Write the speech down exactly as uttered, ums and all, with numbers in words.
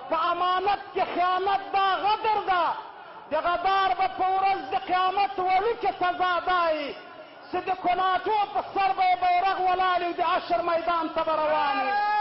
په امانت کې خیانت دا غدر ده. د غدار به په ورځ د قیامت وړوکې سزا دای چې د کناټو په سر به یې بیرغ ولاړ وي د عشر میدان ته به روان وي.